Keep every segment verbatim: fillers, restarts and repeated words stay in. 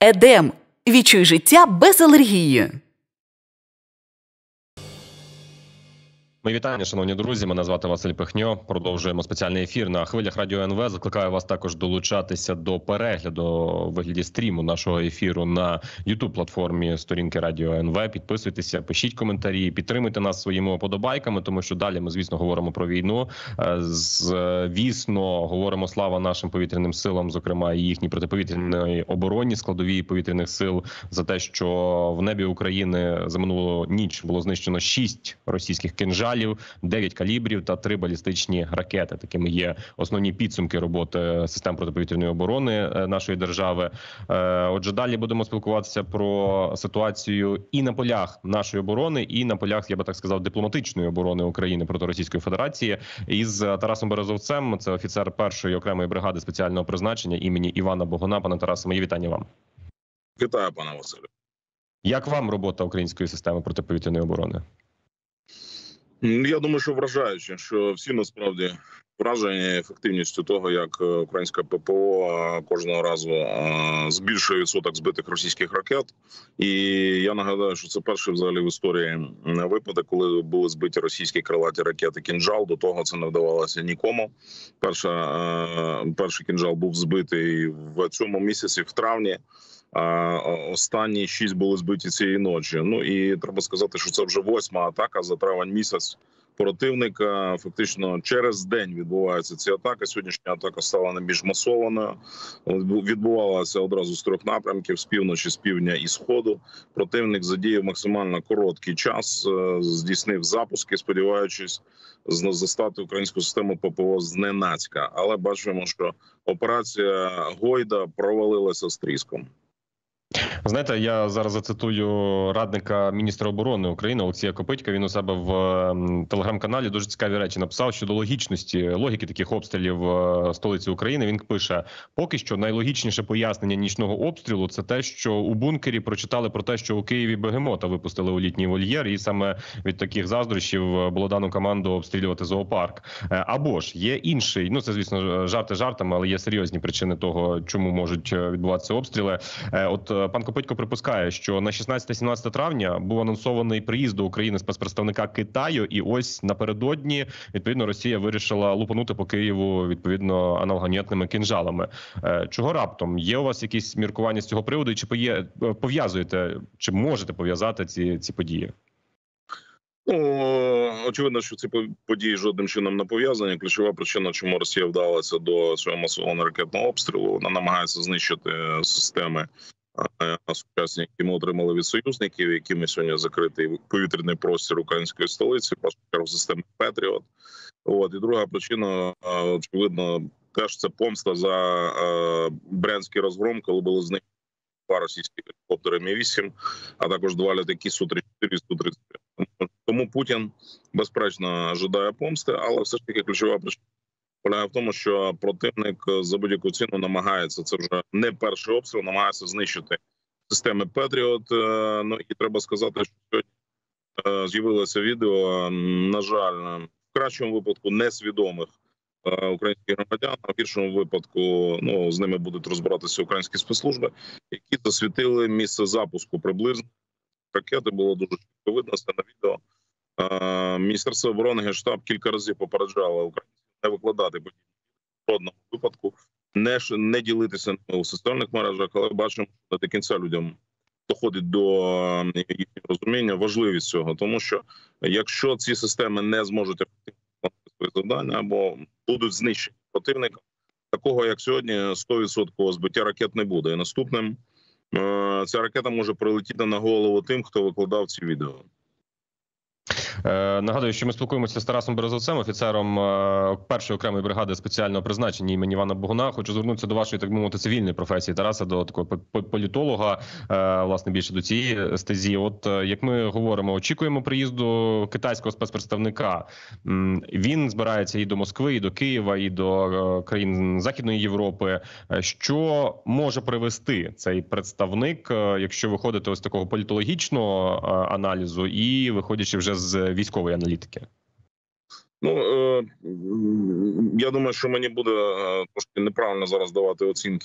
Едем. Відчуй життя без алергії. Мої вітання, шановні друзі. Мене звати Василь Пихньо. Продовжуємо спеціальний ефір на хвилях Радіо ен ве. Закликаю вас також долучатися до перегляду у вигляді стріму нашого ефіру на ютуб-платформі сторінки Радіо ен ве. Підписуйтеся, пишіть коментарі, підтримуйте нас своїми вподобайками, тому що далі ми, звісно, говоримо про війну. Звісно, говоримо слава нашим повітряним силам, зокрема і їхній протиповітряній обороні, складовій повітряних сил, за те, що в небі України за минулу ніч було знищено шість російських кинжалів, дев'ять калібрів та три балістичні ракети. Такими є основні підсумки роботи систем протиповітряної оборони нашої держави. Отже, далі будемо спілкуватися про ситуацію і на полях нашої оборони, і на полях, я би так сказав, дипломатичної оборони України проти Російської Федерації із Тарасом Березовцем. Це офіцер першої окремої бригади спеціального призначення імені Івана Богуна. Пане Тарасе, мої вітання вам. Вітаю, пане Василю. Як вам робота української системи протиповітряної оборони? Я думаю, що вражаюче, що всі насправді вражені ефективністю того, як українська ППО кожного разу збільшує відсоток збитих російських ракет. І я нагадаю, що це перший взагалі в історії випадок, коли були збиті російські крилаті ракети «Кінжал». До того це не вдавалося нікому. Перша, перший «Кінжал» був збитий в цьому місяці, в травні. А останні шість були збиті цієї ночі. Ну і треба сказати, що це вже восьма атака за травень місяць противника. Фактично через день відбуваються ці атаки. Сьогоднішня атака стала найбільш масованою. Відбувалася одразу з трьох напрямків: з півночі, з півдня і сходу. Противник задіяв максимально короткий час, здійснив запуски, сподіваючись застати українську систему ППО зненацька. Але бачимо, що операція «Гойда» провалилася з тріском. Знаєте, я зараз зацитую радника міністра оборони України Олексія Копитька. Він у себе в телеграм-каналі дуже цікаві речі написав щодо логічності, логіки таких обстрілів столиці України. Він пише: поки що найлогічніше пояснення нічного обстрілу – це те, що у бункері прочитали про те, що у Києві бегемота випустили у літній вольєр, і саме від таких заздрощів було дано команду обстрілювати зоопарк. Або ж є інший, ну це, звісно, жарти жартами, але є серйозні причини того, чому можуть відбуватися обстріли. От пан Копитько припускає, що на шістнадцяте-сімнадцяте травня був анонсований приїзд до України спецпредставника Китаю, і ось напередодні, відповідно, Росія вирішила лупанути по Києву, відповідно, аналогометними кинжалами. Чого раптом? Є у вас якісь міркування з цього приводу? І чи пов'язуєте, чи можете пов'язати ці, ці події? Ну, очевидно, що ці події жодним чином не пов'язані. Ключова причина, чому Росія вдалася до цього масованого ракетного обстрілу, вона намагається знищити системи сучасні, які ми отримали від союзників, якими сьогодні закритий повітряний простір української столиці, першу чергу системи «Петріот». От. І друга причина, очевидно, теж це помста за брянський розгром, коли було знищено два російські гелікоптери Мі вісім, а також два літаки Су тридцять чотири і Су тридцять п'ять. Тому Путін, безперечно, жадає помсти, але все ж таки ключова причина полягає в тому, що противник за будь-яку ціну намагається, це вже не перший обстріл, намагається знищити системи «Петріот». Ну і треба сказати, що сьогодні з'явилося відео, на жаль, в кращому випадку несвідомих українських громадян, а в гіршому випадку, ну, з ними будуть розбиратися українські спецслужби, які засвітили місце запуску приблизно ракети. Було дуже чітко видно це на відео. Міністерство оборони, Генштаб кілька разів попереджало українців не викладати події в жодному випадку, не, не ділитися у соціальних мережах, але бачимо, що до кінця людям доходить до їхнього розуміння важливість цього, тому що якщо ці системи не зможуть ефективно виконувати свої завдання або будуть знищені противником, такого як сьогодні сто відсотків збиття ракет не буде. І наступним ця ракета може прилетіти на голову тим, хто викладав ці відео. Нагадую, що ми спілкуємося з Тарасом Березовцем, офіцером першої окремої бригади спеціального призначення імені Івана Богуна. Хочу звернутися до вашої, так би мовити, цивільної професії, Тараса, до такого політолога, власне, більше до цієї стезі. От як ми говоримо, очікуємо приїзду китайського спецпредставника. Він збирається і до Москви, і до Києва, і до країн Західної Європи. Що може привести цей представник, якщо виходити ось такого політологічного аналізу і виходячи вже з військової аналітики? Ну, я думаю, що мені буде трошки неправильно зараз давати оцінки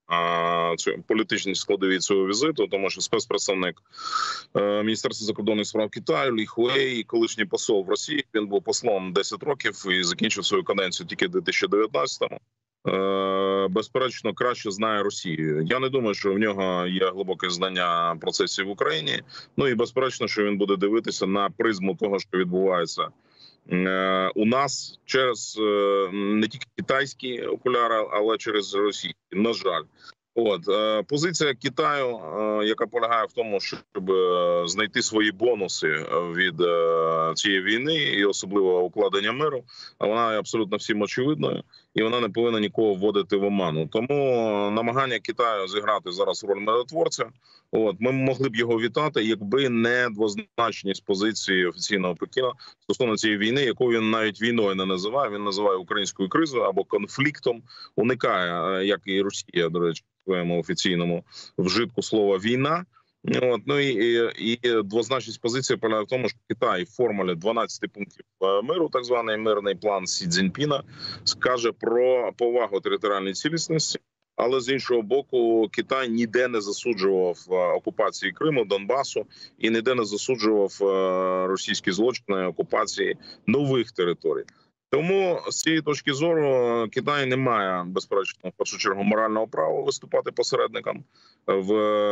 політичні складові цього візиту, тому що спецпредставник Міністерства закордонних справ Китаю Лі Хуей, колишній посол в Росії, він був послом десять років і закінчив свою каденцію тільки в дві тисячі дев'ятнадцятому. Безперечно, краще знає Росію. Я не думаю, що в нього є глибоке знання процесів в Україні. Ну і безперечно, що він буде дивитися на призму того, що відбувається у нас через не тільки китайські окуляри, але через російські, на жаль. От позиція Китаю, яка полягає в тому, щоб знайти свої бонуси від цієї війни і особливо укладення миру, вона є абсолютно всім очевидною, і вона не повинна нікого вводити в оману. Тому намагання Китаю зіграти зараз роль миротворця, от ми могли б його вітати, якби не двозначність позиції офіційного Пекіна стосовно цієї війни, яку він навіть війною не називає. Він називає українською кризою або конфліктом. Уникає, як і Росія, до речі, в своєму офіційному вжитку слова війна. От, ну і, і, і двозначність позиції полягає в тому, що Китай в формулі дванадцяти пунктів миру, так званий мирний план Сі Цзіньпіна, скаже про повагу територіальної цілісності, але з іншого боку Китай ніде не засуджував окупації Криму, Донбасу і ніде не засуджував російські злочини окупації нових територій. Тому з цієї точки зору Китай не має, безперечно, в першу чергу морального права виступати посередником в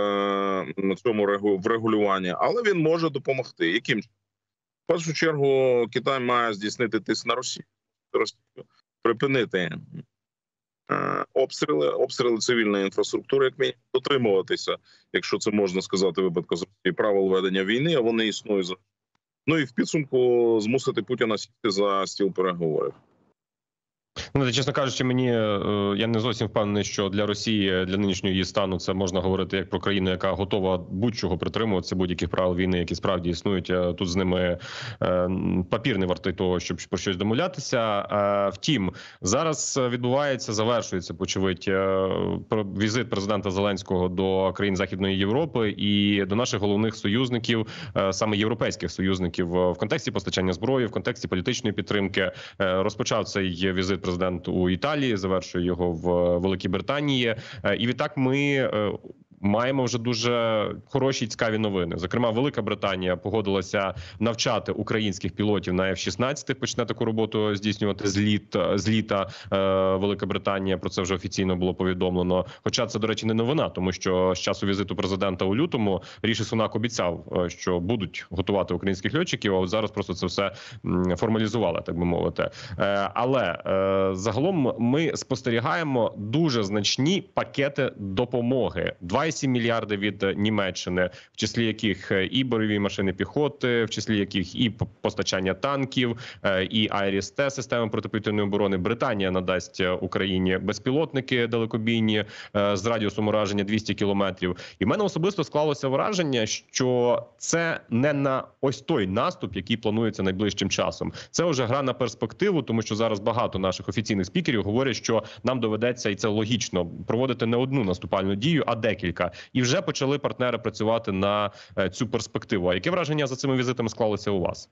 цьому врегулюванні, але він може допомогти. Яким чином? В першу чергу Китай має здійснити тиск на Росію, припинити обстріли, обстріли цивільної інфраструктури, як мінімум, дотримуватися, якщо це можна сказати, випадку з Росії, правил ведення війни, а вони існують. Ну і в підсумку змусити Путіна сісти за стіл переговорів. Ну, чесно кажучи, мені я не зовсім впевнений, що для Росії, для нинішнього її стану, це можна говорити як про країну, яка готова будь-чого притримуватися, будь-яких правил війни, які справді існують. Тут з ними папір не вартий того, щоб про щось домовлятися. Втім, зараз відбувається, завершується, очевидь, візит президента Зеленського до країн Західної Європи і до наших головних союзників, саме європейських союзників, в контексті постачання зброї, в контексті політичної підтримки. Розпочав цей візит президент у Італії, завершує його в Великій Британії. І відтак ми маємо вже дуже хороші і цікаві новини. Зокрема, Велика Британія погодилася навчати українських пілотів на еф шістнадцять, почне таку роботу здійснювати з, літ, з літа Велика Британія. Про це вже офіційно було повідомлено. Хоча це, до речі, не новина, тому що з часу візиту президента у лютому Ріші Сунак обіцяв, що будуть готувати українських льотчиків, а от зараз просто це все формалізували, так би мовити. Але загалом ми спостерігаємо дуже значні пакети допомоги. два цілих сім мільярди від Німеччини, в числі яких і бойові машини піхоти, в числі яких і постачання танків, і Айріс-Т, системи протиповітряної оборони. Британія надасть Україні безпілотники далекобійні з радіусом ураження двісті кілометрів. І в мене особисто склалося враження, що це не на ось той наступ, який планується найближчим часом. Це вже гра на перспективу, тому що зараз багато наших офіційних спікерів говорять, що нам доведеться, і це логічно, проводити не одну наступальну дію, а декілька. І вже почали партнери працювати на цю перспективу. А яке враження за цими візитами склалося у вас?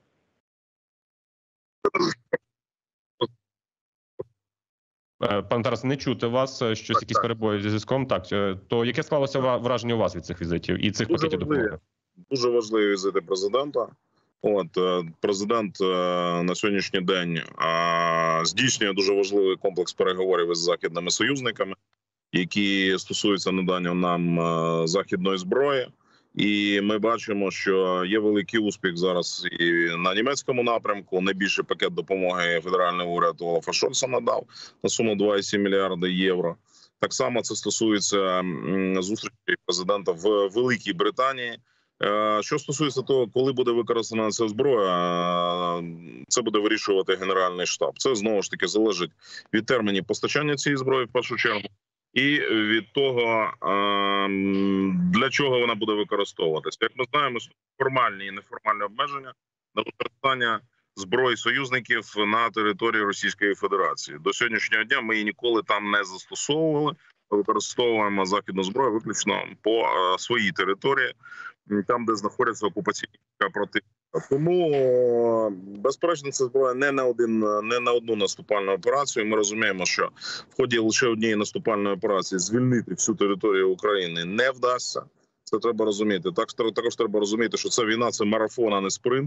Пане Тарасе, не чути вас, щось, якісь перебої зі зв'язком. Так, то яке склалося враження у вас від цих візитів і цих дуже пакетів важливі, допомоги? Дуже важливі візити президента. От президент на сьогоднішній день здійснює дуже важливий комплекс переговорів із західними союзниками, які стосуються надання нам західної зброї. І ми бачимо, що є великий успіх зараз і на німецькому напрямку. Найбільший пакет допомоги федеральний уряд Олафа Шольца надав на суму два цілих сім мільярда євро. Так само це стосується зустрічі президента в Великій Британії. Що стосується того, коли буде використана ця зброя, це буде вирішувати Генеральний штаб. Це, знову ж таки, залежить від термінів постачання цієї зброї, в першу чергу, і від того, для чого вона буде використовуватися. Як ми знаємо, формальні і неформальні обмеження на використання зброї союзників на території Російської Федерації. До сьогоднішнього дня ми її ніколи там не застосовували. Ми використовуємо західну зброю виключно по своїй території, там, де знаходяться окупаційні проти Тому, безперечно, це зброя не на один, не на одну наступальну операцію. Ми розуміємо, що в ході лише однієї наступальної операції звільнити всю територію України не вдасться. Це треба розуміти. Так, також треба розуміти, що це війна, це марафон, а не спринт.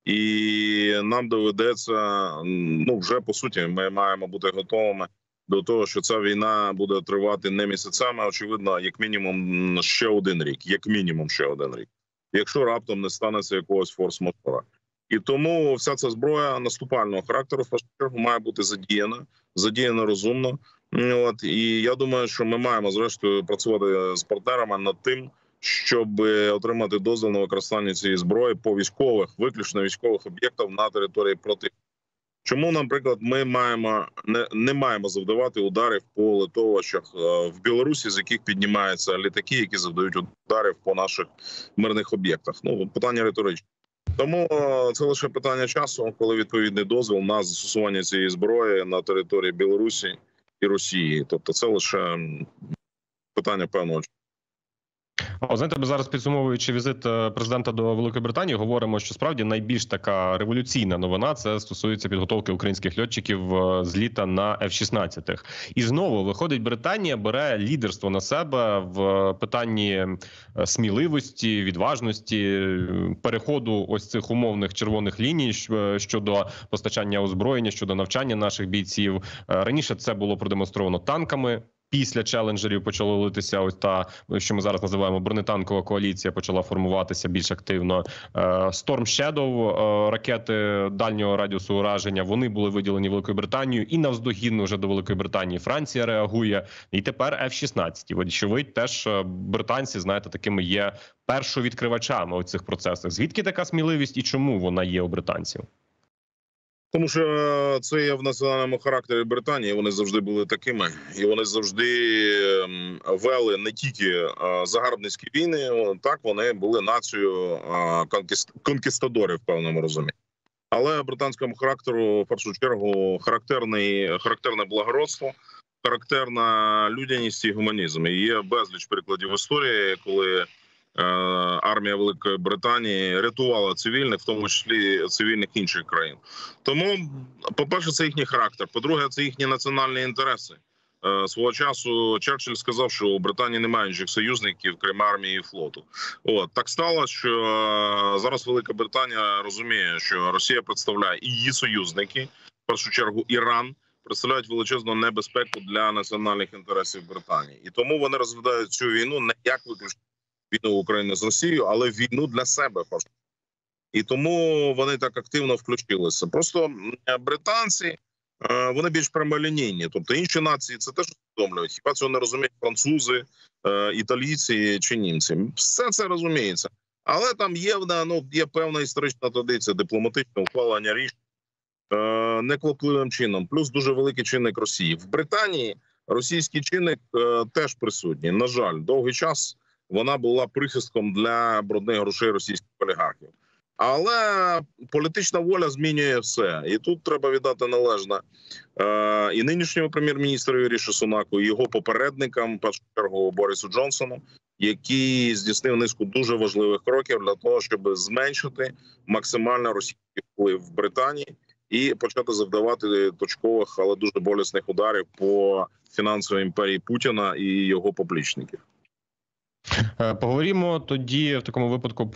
І нам доведеться, ну вже по суті, ми маємо бути готовими до того, що ця війна буде тривати не місяцями, а очевидно, як мінімум ще один рік, як мінімум ще один рік, якщо раптом не станеться якогось форс-мажора. І тому вся ця зброя наступального характеру в першу чергу має бути задіяна, задіяна розумно. От і я думаю, що ми маємо зрештою працювати з партнерами над тим, щоб отримати дозвіл на використання цієї зброї по військових, виключно військових об'єктах на території противника. Чому, наприклад, ми маємо не, не маємо завдавати ударів по литовищах в Білорусі, з яких піднімаються літаки, які завдають ударів по наших мирних об'єктах? Ну, питання риторичне. Тому це лише питання часу, коли відповідний дозвіл на застосування цієї зброї на території Білорусі і Росії. Тобто це лише питання певного часу. А знаєте, ми зараз, підсумовуючи візит президента до Великої Британії, говоримо, що справді найбільш така революційна новина – це стосується підготовки українських льотчиків з літа на еф шістнадцять. І знову, виходить, Британія бере лідерство на себе в питанні сміливості, відважності, переходу ось цих умовних червоних ліній щодо постачання озброєння, щодо навчання наших бійців. Раніше це було продемонстровано танками. Після челенджерів почало литися ось та, що ми зараз називаємо бронетанкова коаліція, почала формуватися більш активно. Storm Shadow, ракети дальнього радіусу ураження, вони були виділені Великою Британією, і навздогін вже до Великої Британії Франція реагує. І тепер еф шістнадцять. Вочевидь, теж британці, знаєте, такими є першовідкривачами у цих процесах. Звідки така сміливість і чому вона є у британців? Тому що це є в національному характері Британії, вони завжди були такими. І вони завжди вели не тільки загарбницькі війни, так, вони були нацією конкістадорів в певному розумінні. Але британському характеру, в першу чергу, характерний, характерне благородство, характерна людяність і гуманізм. І є безліч прикладів історії, коли армія Великої Британії рятувала цивільних, в тому числі цивільних інших країн. Тому, по-перше, це їхній характер. По-друге, це їхні національні інтереси. Свого часу Черчилль сказав, що у Британії немає інших союзників, крім армії і флоту. От так сталося, що зараз Велика Британія розуміє, що Росія представляє і її союзники, в першу чергу Іран, представляють величезну небезпеку для національних інтересів Британії. І тому вони розглядають цю війну не як виключно війну України з Росією, але війну для себе. І тому вони так активно включилися. Просто британці, вони більш прямолінійні. Тобто інші нації це теж усвідомлюють. Хіба цього не розуміють французи, італійці чи німці? Все це розуміється. Але там є, ну, є певна історична традиція, дипломатичне ухвалення рішень неквапливим чином. Плюс дуже великий чинник Росії. В Британії російський чинник теж присутній. На жаль, довгий час вона була прихистком для брудних грошей російських олігархів. Але політична воля змінює все. І тут треба віддати належне е, і нинішньому прем'єр-міністру Ріші Сунаку, і його попередникам, в першу чергу Борису Джонсону, який здійснив низку дуже важливих кроків для того, щоб зменшити максимально російський вплив в Британії і почати завдавати точкових, але дуже болісних ударів по фінансовій імперії Путіна і його поплічників. Поговоримо тоді в такому випадку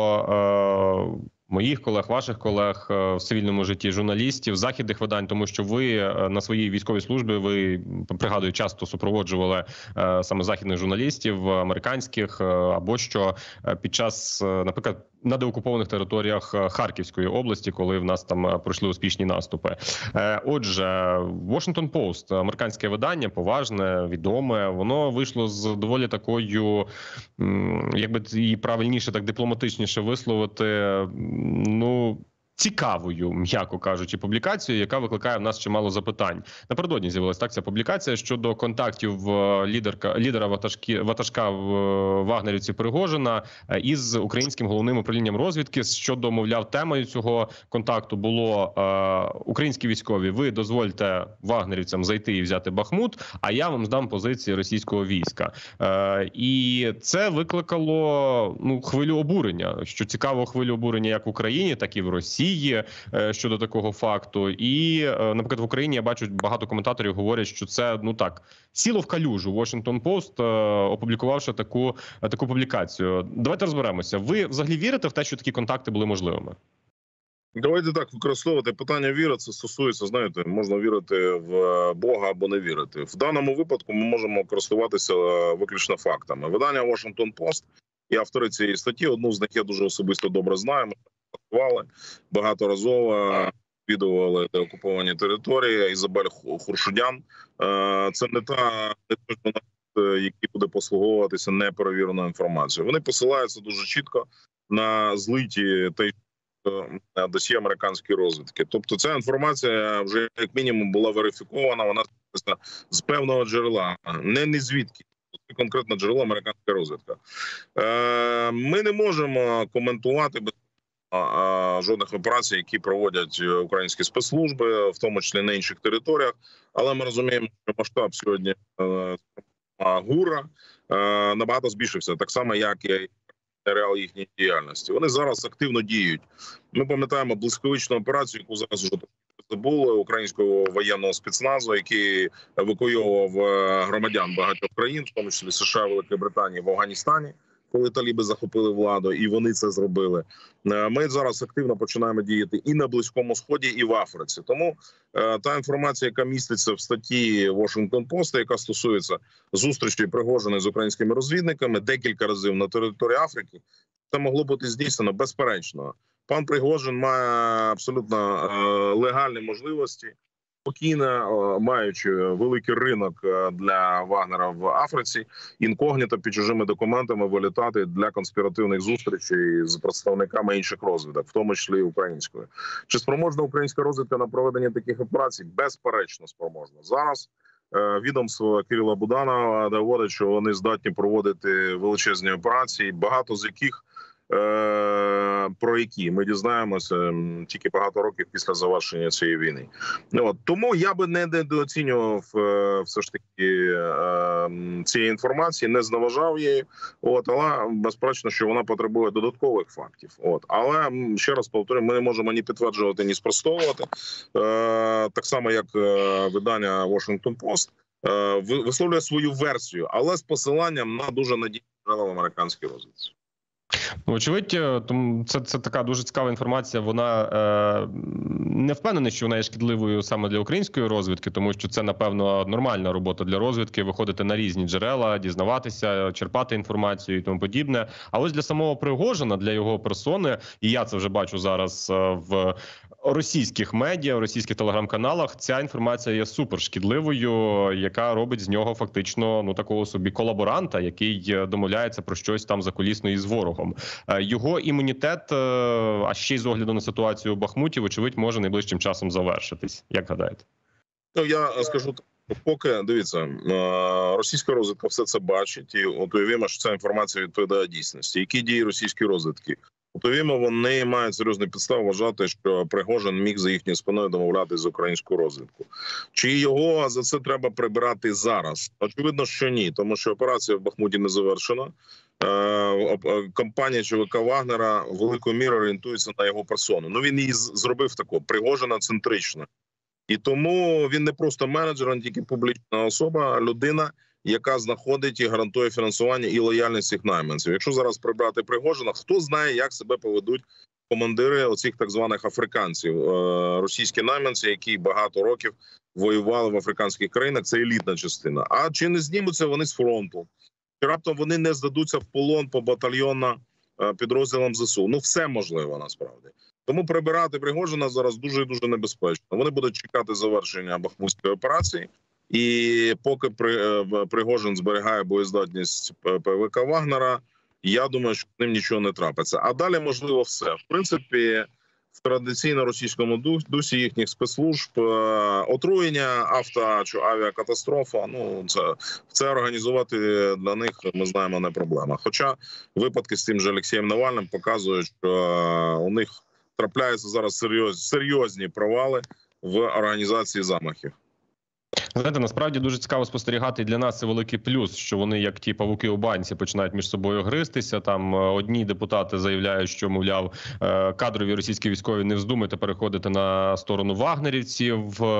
про е, моїх колег, ваших колег в цивільному житті, журналістів, західних видань, тому що ви на своїй військовій службі, ви, пригадую, часто супроводжували е, саме західних журналістів, американських, е, або що під час, наприклад, на деокупованих територіях Харківської області, коли в нас там пройшли успішні наступи. Отже, Washington Post, американське видання, поважне, відоме, воно вийшло з доволі такою, як би її правильніше, так дипломатичніше висловити, ну, цікавою, м'яко кажучи, публікацією, яка викликає в нас чимало запитань. Напередодні з'явилася так ця публікація щодо контактів лідерка, лідера ватажки, ватажка в вагнерівці Пригожина із українським головним управлінням розвідки. Щодо, мовляв, темою цього контакту було е, українські військові, ви дозвольте вагнерівцям зайти і взяти Бахмут, а я вам здам позиції російського війська. Е, і це викликало ну, хвилю обурення, що цікаво, хвилю обурення як в Україні, так і в Росії щодо такого факту. І, наприклад, в Україні я бачу, багато коментаторів говорять, що це, ну так, сіло в калюжу. Washington Post, опублікувавши таку, таку публікацію. Давайте розберемося. Ви взагалі вірите в те, що такі контакти були можливими? Давайте так використовувати питання віри. Це стосується, знаєте, можна вірити в Бога або не вірити. В даному випадку ми можемо користуватися виключно фактами. Видання Washington Post і автори цієї статті, одну з них я дуже особисто добре знаю, ми працювали багаторазово, відвідували деокуповані території. Ізабель Хуршудян. Це не та не той журналіст, який буде послуговуватися неперевіреною інформацією. Вони посилаються дуже чітко на злиті та досьє американської розвідки. Тобто ця інформація вже як мінімум була верифікована, вона з певного джерела, не, не звідки. Це конкретно джерело американська розвідка. Ми не можемо коментувати без жодних операцій, які проводять українські спецслужби, в тому числі на інших територіях. Але ми розуміємо, що масштаб сьогодні ГУРа набагато збільшився, так само, як і реал їхньої діяльності. Вони зараз активно діють. Ми пам'ятаємо блискавичну операцію, яку зараз вже забули, українського воєнного спецназу, який евакуював громадян багатьох країн, в тому числі США, Великої Британії, в Афганістані, коли таліби захопили владу, і вони це зробили. Ми зараз активно починаємо діяти і на Близькому Сході, і в Африці. Тому е, та інформація, яка міститься в статті Washington Post, яка стосується зустрічі Пригожина з українськими розвідниками декілька разів на території Африки, це могло бути здійснено безперечно. Пан Пригожин має абсолютно е, легальні можливості, спокійно, маючи великий ринок для Вагнера в Африці, інкогніто під чужими документами вилітати для конспіративних зустрічей з представниками інших розвідок, в тому числі і української. Чи спроможна українська розвідка на проведення таких операцій? Безперечно спроможна. Зараз відомство Кирила Буданова доводить, що вони здатні проводити величезні операції, багато з яких про які ми дізнаємося тільки багато років після завершення цієї війни. От. Тому я би не недооцінював все ж таки цієї інформації, не зневажав її, от, але безперечно, що вона потребує додаткових фактів. От. Але, ще раз повторюю, ми не можемо ні підтверджувати, ні спростовувати. Так само, як видання Washington Post висловлює свою версію, але з посиланням на дуже надійні джерела в американській розвідці. Очевидь, тому це, це така дуже цікава інформація. Вона е, не впевнена, що вона є шкідливою саме для української розвідки, тому що це, напевно, нормальна робота для розвідки, виходити на різні джерела, дізнаватися, черпати інформацію і тому подібне. А ось для самого Пригожина, для його персони, і я це вже бачу зараз в російських медіа, в російських телеграм-каналах, ця інформація є супершкідливою, яка робить з нього фактично, ну, такого собі колаборанта, який домовляється про щось там закулісно із ворогом. Його імунітет, а ще й з огляду на ситуацію у Бахмуті, вочевидь, може найближчим часом завершитись. Як гадаєте? Ну, я скажу так. Поки, дивіться, російська розвідка все це бачить, і от уявімо, що ця інформація відповідає дійсності. Які дії російської розвідки? От уявімо, вони мають серйозні підстави вважати, що Пригожин міг за їхньою спиною домовлятися з українською розвідкою. Чи його за це треба прибирати зараз? Очевидно, що ні, тому що операція в Бахмуті не завершена. Компанія ЧВК Вагнера великою мірою орієнтується на його персону. Ну, він її зробив таку, Пригожина-центрично. І тому він не просто менеджер, він тільки публічна особа, людина, яка знаходить і гарантує фінансування і лояльність цих найманців. Якщо зараз прибрати Пригожина, хто знає, як себе поведуть командири оцих так званих африканців, російські найманці, які багато років воювали в африканських країнах, це елітна частина. А чи не знімуться вони з фронту? Чи раптом вони не здадуться в полон по батальйонна підрозділам ЗСУ? Ну, все можливо насправді. Тому прибирати Пригожина зараз дуже і дуже небезпечно. Вони будуть чекати завершення Бахмутської операції. І поки Пригожин зберігає боєздатність ПВК Вагнера, я думаю, що з ним нічого не трапиться. А далі можливо все. В принципі, в традиційно російському дусі їхніх спецслужб отруєння, авто чи авіакатастрофа. Ну це це організувати для них, ми знаємо, не проблема. Хоча випадки з тим же Олексієм Навальним показують, що у них трапляються зараз серйозні, серйозні провали в організації замахів. Знаєте, насправді дуже цікаво спостерігати, і для нас це великий плюс, що вони, як ті павуки у банці, починають між собою гристися. Там одні депутати заявляють, що, мовляв, кадрові російські військові не вздумайте переходити на сторону вагнерівців,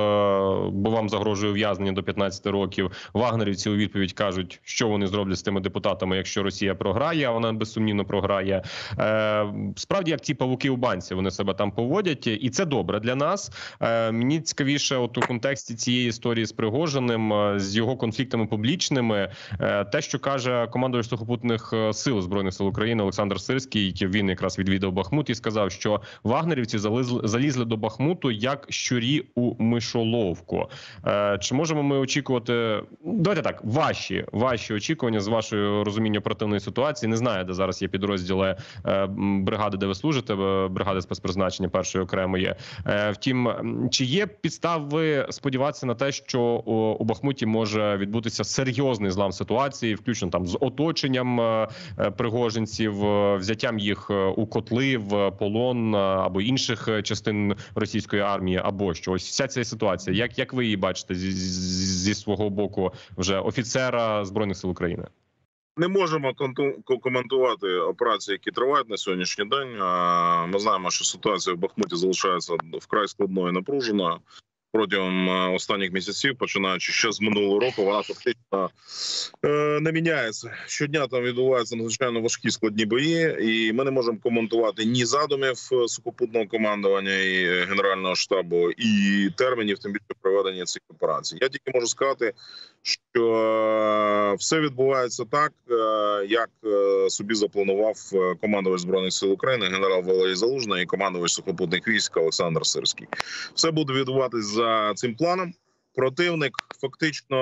бо вам загрожує ув'язнення до п'ятнадцяти років. Вагнерівці у відповідь кажуть, що вони зроблять з тими депутатами, якщо Росія програє, а вона безсумнівно програє. Справді, як ті павуки у банці, вони себе там поводять, і це добре для нас. Мені цікавіше, от у контексті цієї історії з Пригожиним, з його конфліктами публічними, те, що каже командувач сухопутних сил Збройних сил України Олександр Сирський, він якраз відвідав Бахмут і сказав, що вагнерівці залізли, залізли до Бахмуту як щурі у мишоловку. Чи можемо ми очікувати, давайте так, ваші, ваші очікування з вашого розуміння оперативної ситуації? Не знаю, де зараз є підрозділи бригади, де ви служите, бригади спецпризначення першої окремої. Втім, чи є підстави сподіватися на те, що у Бахмуті може відбутися серйозний злам ситуації, включно там з оточенням пригожинців, взяттям їх у котли, в полон або інших частин російської армії, або що? Ось вся ця ситуація. Як, як ви її бачите зі, зі свого боку вже офіцера Збройних сил України? Не можемо коментувати операції, які тривають на сьогоднішній день. Ми знаємо, що ситуація в Бахмуті залишається вкрай складною і напруженою. Протягом останніх місяців, починаючи ще з минулого року, вона фактично е, не міняється. Щодня там відбуваються надзвичайно важкі складні бої, і ми не можемо коментувати ні задумів сухопутного командування і Генерального штабу, і термінів, тим більше проведення цих операцій. Я тільки можу сказати, що все відбувається так, як собі запланував командувач Збройних сил України генерал Валерій Залужний і командувач сухопутних військ Олександр Сирський. Все буде відбуватись за цим планом. Противник фактично,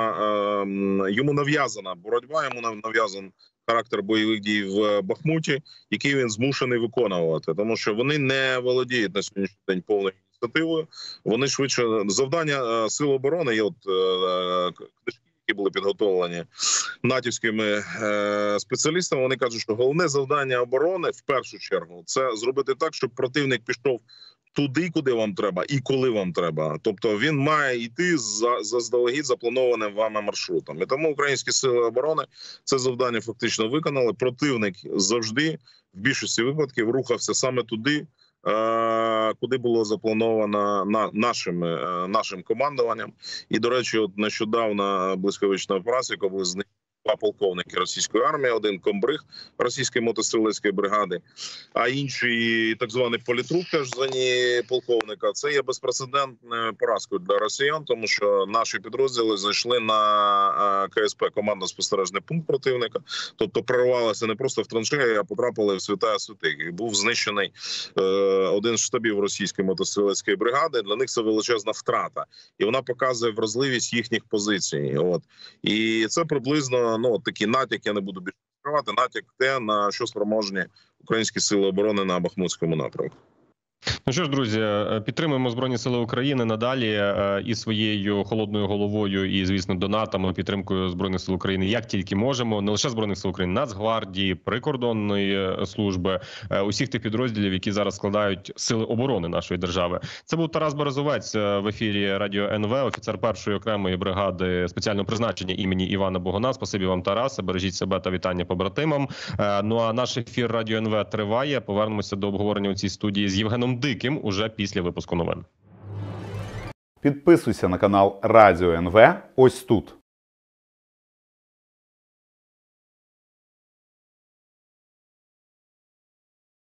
йому нав'язана боротьба, йому нав'язаний характер бойових дій в Бахмуті, який він змушений виконувати, тому що вони не володіють на сьогоднішній день повною ініціативою. Вони швидше завдання Сил оборони є от книжки, які були підготовлені натівськими спеціалістами. Вони кажуть, що головне завдання оборони в першу чергу це зробити так, щоб противник пішов туди, куди вам треба і коли вам треба. Тобто він має йти за заздалегідь запланованим вами маршрутом. І тому українські сили оборони це завдання фактично виконали. Противник завжди в більшості випадків рухався саме туди, куди було заплановано нашим, нашим командуванням. І, до речі, от нещодавно блискавична операція, яка була знищена два полковники російської армії, один комбриг російської мотострілецької бригади, а інший так званий політрук, теж звані полковника. Це є безпрецедентною поразкою для росіян, тому що наші підрозділи зайшли на КСП, командно-спостережний пункт противника, тобто прорвалися не просто в траншеї, а потрапили в святая святих. І був знищений е, один з штабів російської мотострілецької бригади. Для них це величезна втрата. І вона показує вразливість їхніх позицій. От. І це приблизно ну, такий натяк, я не буду більше відкривати, натяк те, на що спроможні українські сили оборони на Бахмутському напрямку. Ну що ж, друзі, підтримуємо Збройні Сили України надалі і своєю холодною головою, і, звісно, донатами, підтримкою Збройних Сил України, як тільки можемо. Не лише Збройних Сил України, Нацгвардії, прикордонної служби, усіх тих підрозділів, які зараз складають сили оборони нашої держави. Це був Тарас Березовець в ефірі Радіо ен ве, офіцер першої окремої бригади спеціального призначення імені Івана Богуна. Спасибі вам, Тарасе, бережіть себе та вітання побратимам. Ну а наш ефір Радіо ен ве триває. Повернемося до обговорення у цій студії з Євгеном Диким уже після випуску новин. Підписуйся на канал Радіо ен ве ось тут.